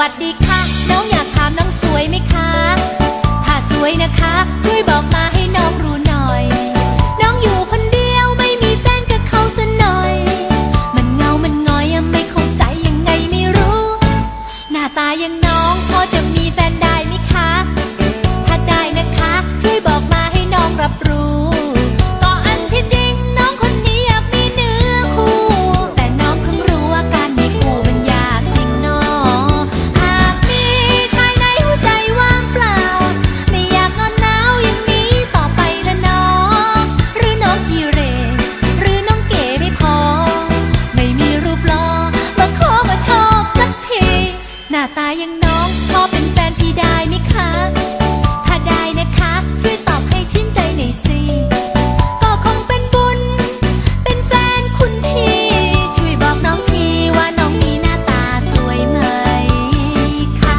วัสดีค่ะน้องอยากถามน้องสวยไหมคะถ้าสวยนะคะช่วยบอกมาให้น้องรู้หน่อยน้องอยู่คนเดียวไม่มีแฟนกับเขาซะหน่อยมันเงามันงอยไม่เข้าใจยังไงไม่รู้หน้าตาอย่างน้องพอจะมีแฟนได้ไหมคะถ้าได้นะคะช่วยบอกมาให้น้องรับรู้ก็อันที่จริงน้องคนนี้อยากมีเนื้อคู่แต่น้องเพิ่งรู้ว่าการมีคู่มันยากจริงน้อหากมีชายในหัวใจว่างเปล่าไม่อยากนอนหนาวอย่างนี้ต่อไปละน้องหรือน้องขี้เหร่หรือน้องเก๋ไม่พอไม่มีรูปหล่อมาขอมาชอบสักทีหน้าตาอย่างน้องพอเป็นแฟนพี่ได้ไหมคะถ้าได้นะคะช่วยตอบให้ชื่นใจหน่อยสิก็คงเป็นบุญเป็นแฟนคุณพี่ช่วยบอกน้องทีว่าน้องมีหน้าตาสวยไหมคะ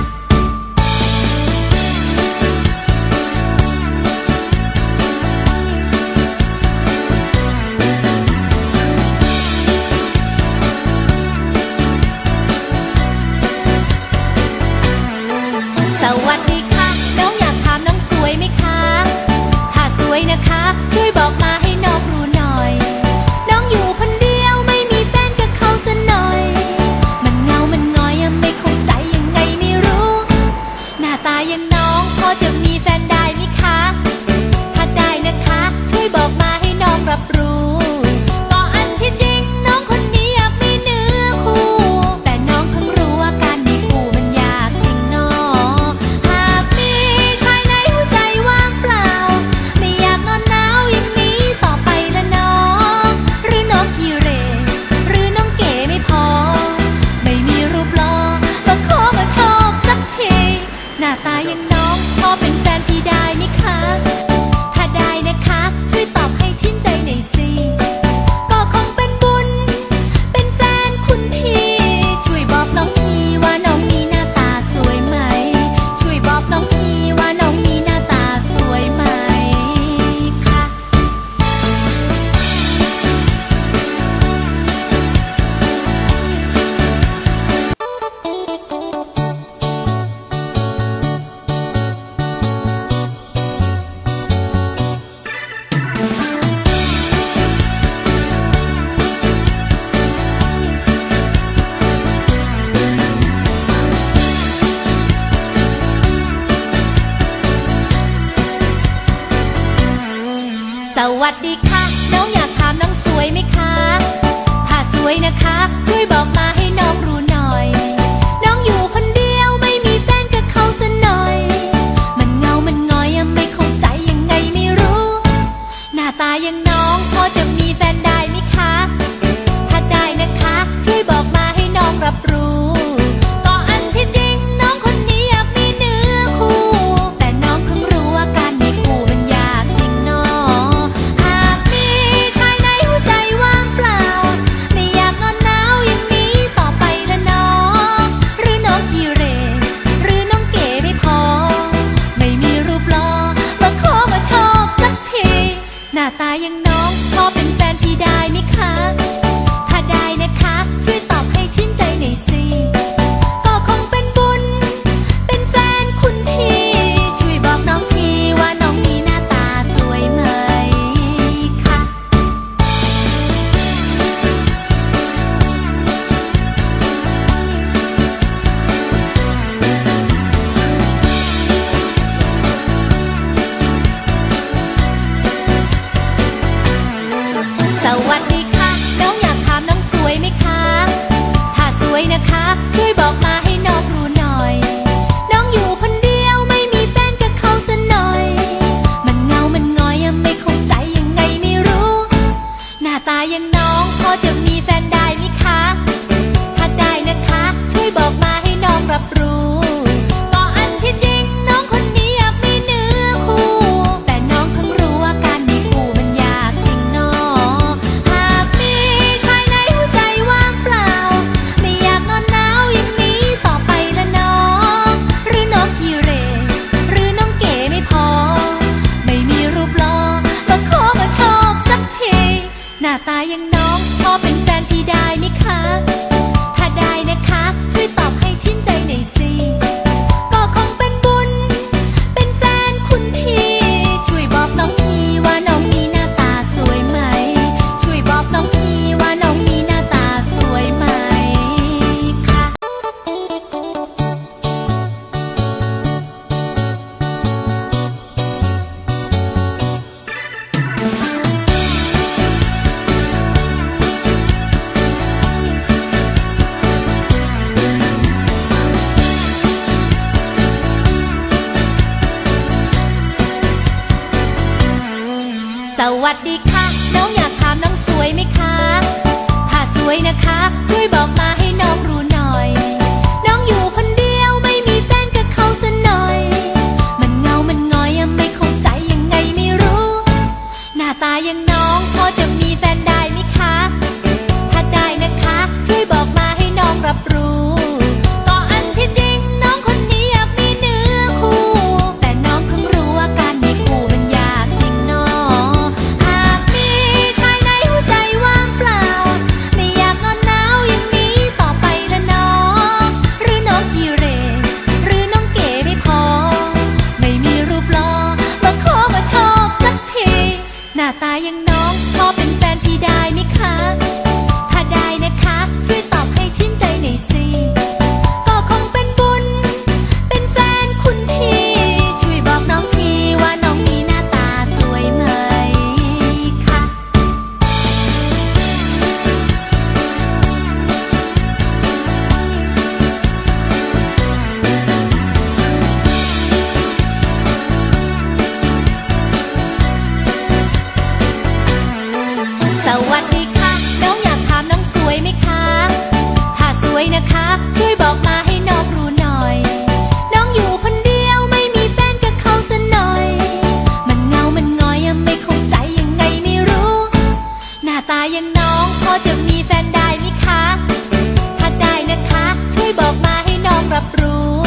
สวัสดีค่ะน้องอยากถามน้องสวยไหมคะถ้าสวยนะคะช่วยบอกมาให้น้องรู้หน่อยน้องอยู่คนเดียวไม่มีแฟนกับเขาซะหน่อยมันเงามันงอยไม่เข้าใจยังไงไม่รู้หน้าตาอย่างน้องพอจะมีแฟนได้ไหมคะถ้าได้นะคะช่วยบอกมาให้น้องรับรู้ก็อันที่จริงน้องคนนี้อยากมีเนื้อคู่แต่น้องเพิ่งรู้ว่าการมีคู่มันยากจริงน้อหากมีชายในหัวใจว่างเปล่าไม่อยากนอนหนาวอย่างนี้ต่อไปละน้องหรือน้องขี้เหร่หรือน้องเก๋ไม่พอไม่มีรูปหล่อมาขอมาชอบสักทีหน้าตาอย่างน้องพอเป็นแฟนพี่ได้ไหมคะถ้าได้นะคะช่วยตอบให้ชื่นใจหน่อยสิก็คงเป็นบุญเป็นแฟนคุณพี่ช่วยบอกน้องทีว่าน้องมีหน้าตาสวยไหมช่วยบอกน้องทีว่าน้องมีหน้าตาสวยไหมค่ะสวัสดีค่ะน้องอยากถามน้องสวยไหมคะถ้าสวยนะคะช่วยบอกมาให้น้องรู้หน่อยน้องอยู่คนเดียวไม่มีแฟนกับเขาซะหน่อยมันเงามันงอยไม่เข้าใจยังไงไม่รู้หน้าตาอย่างน้องพอจะมีแฟนได้ไหมคะถ้าได้นะคะช่วยบอกมาให้น้องรับรู้ก็อันที่จริงน้องคนนี้อยากมีเนื้อคู่แต่น้องเพิ่งรู้ว่าการมีคู่มันยากจริงน้อหากมีชายในหัวใจว่างเปล่าไม่อยากนอนหนาวอย่างนี้ต่อไปละน้องหรือน้องขี้เหร่หรือน้องเก๋ไม่พอไม่มีรูปหล่อมาขอมาชอบสักทีหน้าตาอย่างน้องพอเป็นแฟนพี่ได้ไหมคะถ้าได้นะคะช่วยตอบให้ชื่นใจหน่อยสิก็คงเป็นบุญเป็นแฟนคุณพี่ช่วยบอกน้องทีว่าน้องมีหน้าตาสวยไหมค่ะสวัสดีค่ะน้องอยากถามน้องสวยไหมคะถ้าสวยนะคะช่วยบอกมาให้น้องรู้หน่อยน้องอยู่คนเดียวไม่มีแฟนกับเขาซะหน่อยมันเงามันงอยไม่เข้าใจยังไงไม่รู้หน้าตาอย่างน้องพอจะมีแฟนได้ไหมคะถ้าได้นะคะช่วยบอกมาให้น้องรับรู้ก็อันที่จริงน้องคนนี้อยากมีเนื้อคู่แต่น้องเพิ่งรู้ว่าการมีคู่มันยากจริงน้อหากมีชายในหัวใจว่างเปล่าไม่อยากนอนหนาวอย่างนี้ต่อไปละน้องหรือน้องขี้เหร่หรือน้องเก๋ไม่พอไม่มีรูปหล่อมาขอมาชอบสักทีหน้าตาอย่างน้องพอเป็นแฟนพี่ได้ไหมคะถ้าได้นะคะช่วยตอบให้ชื่นใจหน่อยสิวัสดีค่ะน้องอยากถามน้องสวยไหมคะถ้าสวยนะคะช่วยบอกมาให้น้องรู้หน่อยน้องอยู่คนเดียวไม่มีแฟนกับเขาสักหน่อยมันเงามันงอยไม่เข้าใจยังไงไม่รู้หน้าตาอย่างน้องพอจะมีแฟนได้ไหมคะถ้าได้นะคะช่วยบอกมาให้น้องรับรู้ก็อันที่จริงน้องคนนี้อยากมีเนื้อคู่แต่น้องเพิ่งรู้ว่าการมีคู่มันยากจริงเนาะหากมีชายในหัวใจว่างเปล่าไม่อยากนอนหนาวอย่างนี้ต่อไปละน้องหรือน้องขี้เหร่หรือน้องเก๋ไม่พอไม่มีรูปหล่อมาขอมาชอบสักทีหน้าตาอย่างน้องพอเป็นแฟนพี่ได้ไหมคะถ้าได้นะคะช่วยตอบให้ชื่นใจหน่อยสิก็คงเป็นบุญเป็นแฟนคุณพี่ช่วยบอกน้องทีว่าน้องมีหน้าตาสวยไหมคะสวัสดีค่ะน้องอยากถามน้องสวยไหมคะถ้าสวยนะคะช่วยบอกมาให้น้องรู้หน่อยน้องอยู่คนเดียวไม่มีแฟนกับเขาสักหน่อยมันเงามันงอยไม่เข้าใจยังไงไม่รู้หน้าตาอย่างน้องพอจะมีแฟนได้ไหมคะถ้าได้นะคะช่วยบอกมาให้น้องรับรู้